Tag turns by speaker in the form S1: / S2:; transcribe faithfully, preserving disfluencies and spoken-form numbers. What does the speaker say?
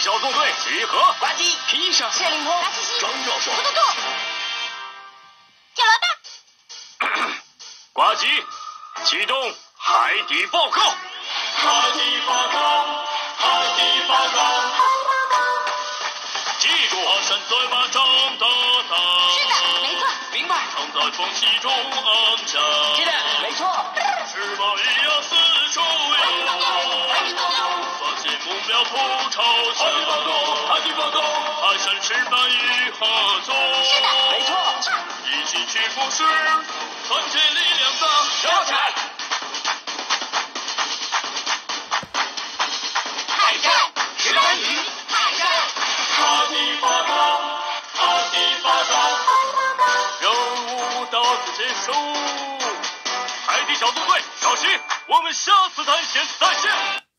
S1: 小纵队集合。
S2: 呱唧，
S3: 皮医生，
S4: 谢灵通，
S2: 拉西西，
S1: 张教授，
S4: 嘟嘟嘟，小老大，
S1: 呱唧，启动海底报告。
S5: 海底报告，海底报告。
S1: 记住，
S5: 爬山在马长大大。
S4: 是的，没错。
S3: 明白。
S5: 常在风起中昂翔。
S2: 是的，没错。
S5: 翅膀一样四处摇摇。
S4: 海底报告，
S5: 发现目标头朝向。海底报告，海底报告。爬山翅膀与合作。
S4: 是的，
S2: 没错。
S5: 一起去捕食，团结力量大。
S2: 跳起来！
S4: 海战，
S2: 石斑鱼，
S4: 海战，
S5: 海底报告，海底报告。任务到此结束。
S1: 海底小纵队小心，我们下次探险再见。